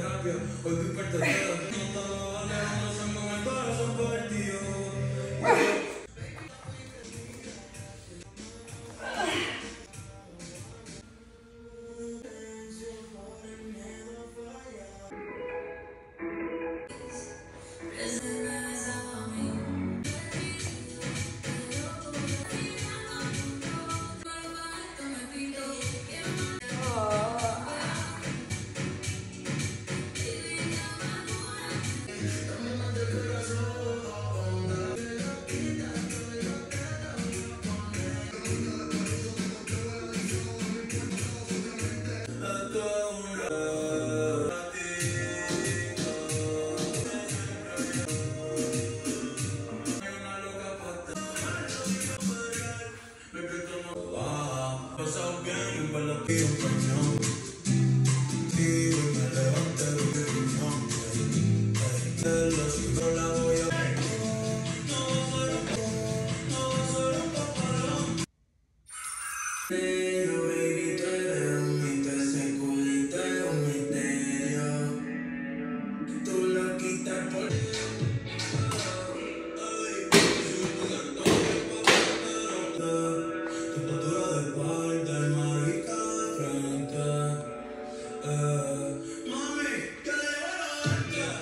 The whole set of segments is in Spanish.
terapia. Hoy vi parte de todo, no estaba alejándose con el corazón partido. Pero baby, tú eres un mito, ese culito es un misterio. Tú lo quitas por... Tu postura de espalda y marica de frente. Mami, que le llevo la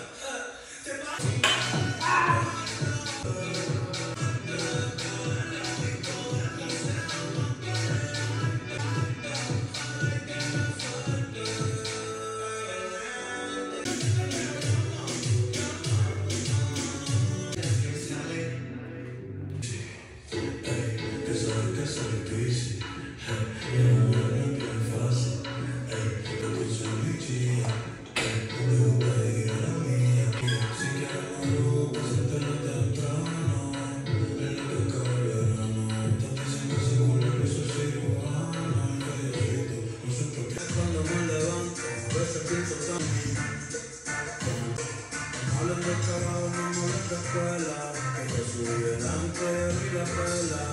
escuela, que yo subí delante y la escuela.